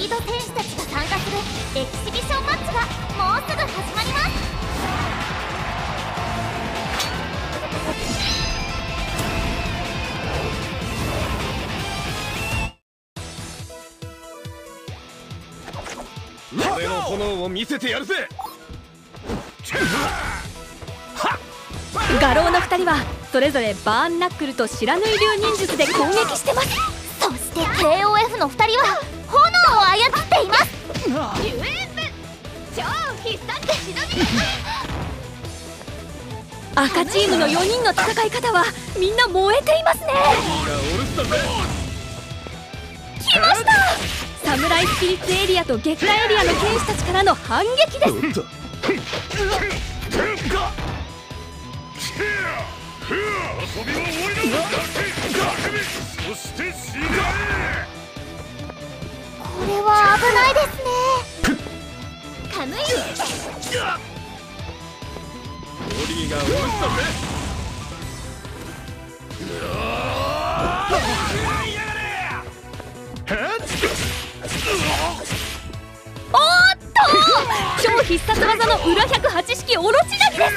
ード選手たちが参加するエキシビションマッチがもうすぐ始まります。 俺の炎を見せてやるぜ。 画廊の2人はそれぞれバーンナックルと白縫い流忍術で攻撃してます。 そして KOF の2人は炎を操っています。 リュウエンブ超必殺忍び赤チームの4人の戦い方はみんな燃えていますね。来ました。サムライスピリッツエリアと月下エリアの剣士たちからの反撃です。 これは危ないですね。カムイボディが下ろしたぜ。 おーっと超必殺技の裏108式オロチ投げです。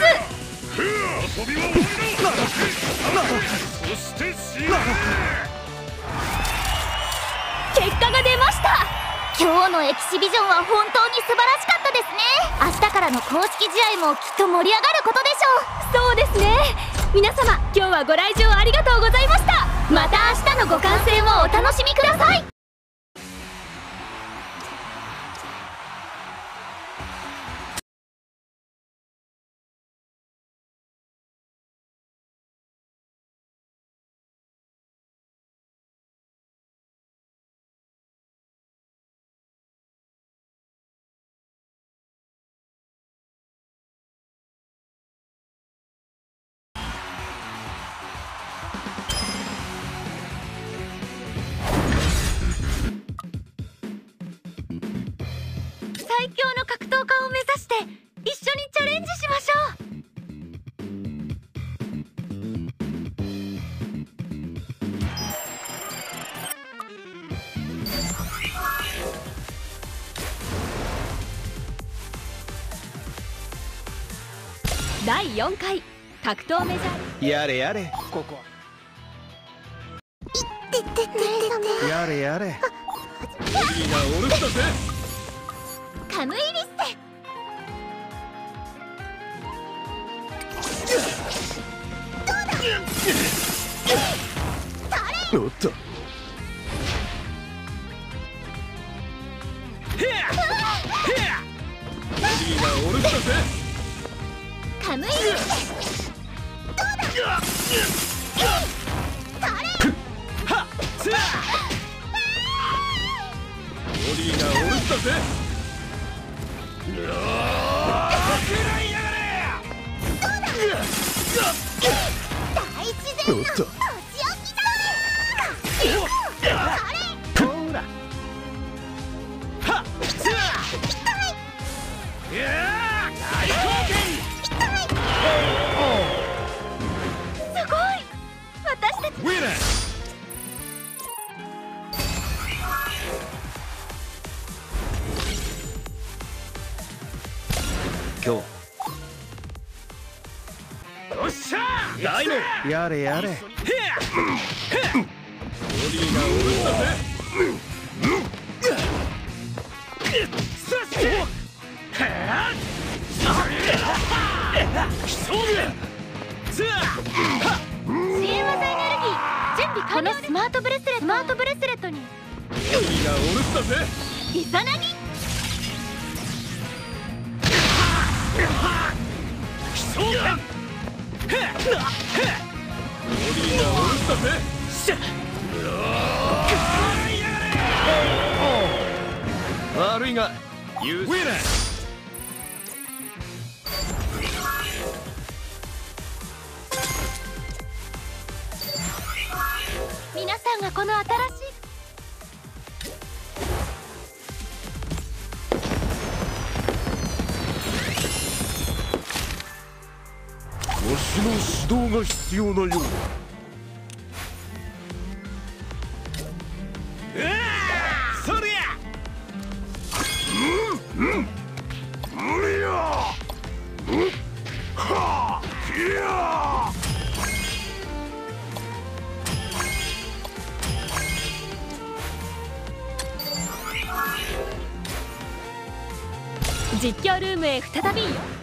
結果が出ました。 今日のエキシビジョンは本当に素晴らしかったですね。明日からの公式試合もきっと盛り上がることでしょう。 そうですね。皆様今日はご来場ありがとうございました。 また明日のご観戦をお楽しみください。 最強の格闘家を目指して一緒にチャレンジしましょう。第4回格闘メジャー。 やれやれ、ここやれやれ。ボディが下ろしたぜ。 カムイリステおっと。ボディが下ろしたぜ。 カムイリステどうだ。 ボディが下ろしたぜ。 大自然のとしおきだ。 ほら。はっ。いや大貢献。 すごい。私たちウィナー。今日よっしゃー。大のやれやれ。ボディが下ろしたぜ。 支援技エネルギー準備完了です。スマートブレスレットにボディが下ろしたぜ。 イザナギ。 ボディが下ろしたぜ。悪いがウィナー。 皆さんがこの新しいわしの指導が必要なようだ。そりゃ実況ルームへ再び